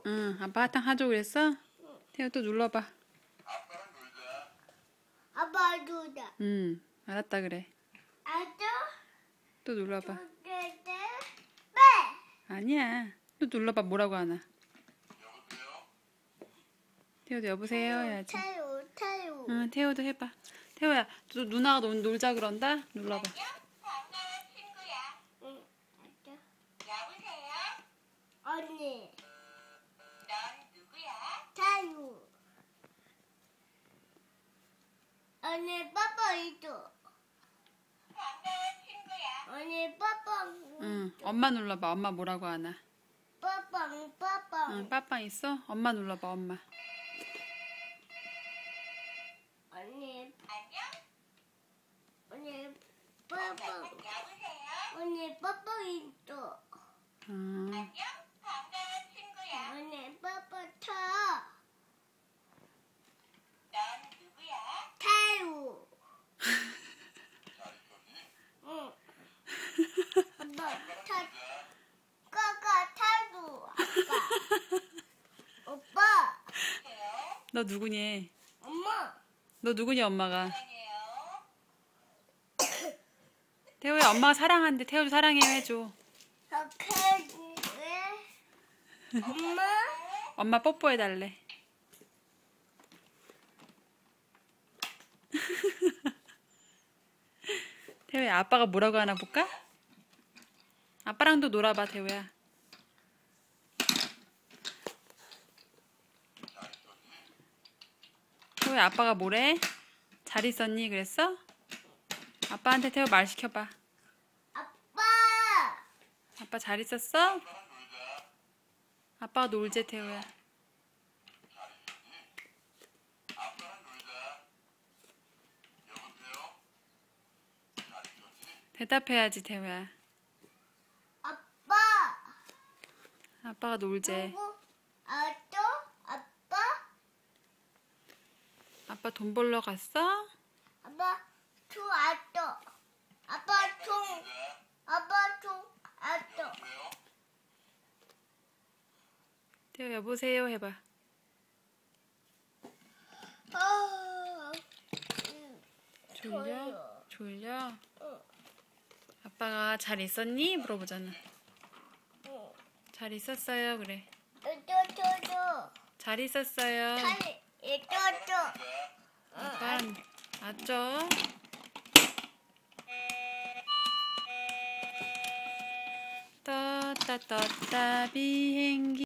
응, 아빠 사탕 하죠 그랬어? 태호 또 눌러봐. 아빠랑 놀자. 아빠 누다. 응, 알았다 그래. 아저 또 눌러봐. 두개대 빼. 아니야. 또 눌러봐. 뭐라고 하나. 여보세요? 태호도 여보세요 해야지. 타요. 응, 태호도 해봐. 태호야, 또 누나가 놀자 그런다? 눌러봐. 반가워 친구야. 응. 아저. 여보세요? 언니. 넌 누구야? 타요. 언니 빠빠 있어. 반가워 친구야. 언니 빠빠. 응, 엄마 눌러봐. 엄마 뭐라고 하나. 빠빠. 응, 빠빵 있어? 엄마 눌러봐, 엄마. 언니. 안녕? 언니 빠빠. 여보세요? 언니 빠빠 있어. 응, 안녕? 반가워 친구야. 언니 빠빠 타. 넌 누구야? 타요. 잘 있었니? 응. 아빠 타. 까까 타도. 아빠. 오빠. 안녕하세요. 너 누구니? 엄마. 너 누구니, 엄마가? 사랑해요. 태호야, 엄마가 사랑한대. 태호도 사랑해요 해줘. 왜? 엄마. 엄마 뽀뽀해달래. 태호야, 아빠가 뭐라고 하나 볼까? 아빠랑도 놀아봐, 태호야. 잘 있었니? 태호야, 아빠가 뭐래? 잘 있었니? 그랬어? 아빠한테 태호 말 시켜봐. 아빠. 아빠 잘 있었어? 아빠랑 놀자. 아빠가 놀재, 태호야. 잘 있었니? 아빠랑 놀자. 여보세요? 잘 있었니? 대답해야지, 태호야. 아빠. 아빠가 놀재. 누구? 아또? 아빠? 아빠 돈 벌러 갔어? 아빠 투 아또. 아빠 통. 놀자. 아빠 통 아또. 여보세요? 태호 여보세요 해봐. 아. 졸려? 졸려? 응. 아빠가 잘 있었니? 물어보잖아. 응. 잘 있었어요. 그래. 또또또또. 잘 있었어요. 다리 또또. 아빠 맞죠? 떴다 떴다 비행기